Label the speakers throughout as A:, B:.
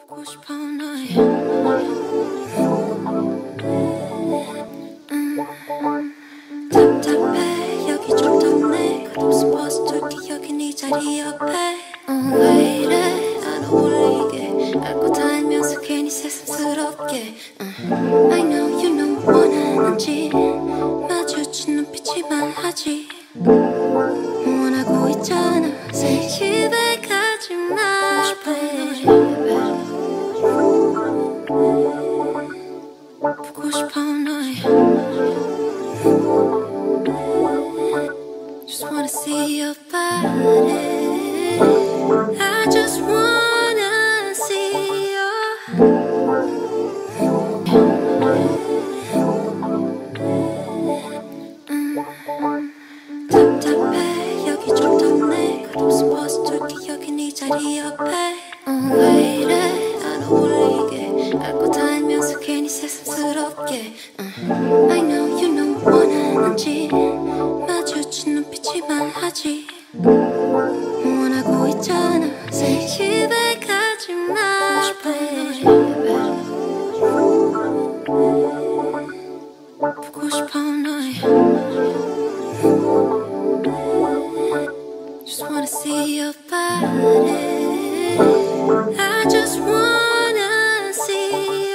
A: 보고 싶어 너의 답답해 여기 좀 덥네 끝없이 버스 줄게 여기 네 자리 옆에 왜 이래 안 어울리게 알고 다니면서 괜히 새삼스럽게 I know you know 원하는지 마주친 눈빛이 말하지 원하고 있잖아 say 집에 가지마 보고 싶어 너의 Just wanna see your body I just wanna see 답답해 여기 좀 덥네 끝없이 버스 줄게 여기 네 자리 옆에 왜 이래 안 어울리게 알고 다니면서 괜히 새삼스럽게 I know you know 원하는지 마주친 눈빛이 말하지 원하고 있잖아 say 집에 가지마 보고 싶어 너의 Just wanna see your body I just wanna see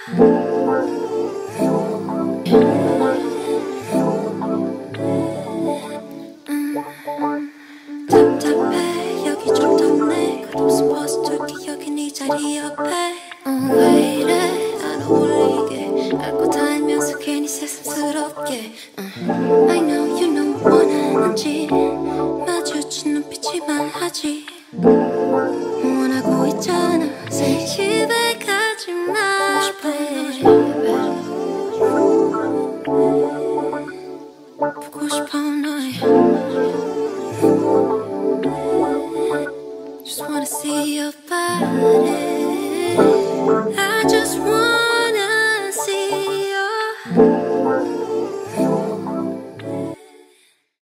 A: 답답해 여기 좀 덥네 끝없이 버스 줄게 여기 네 자리 옆에 왜 이래 안 어울리게 알고 다니면서 괜히 새삼스럽게 I know you know 원하는지 마주친 눈빛이 말하지 원하고 있잖아 say 집에 가지마 보고 싶어 너의 Just wanna see your body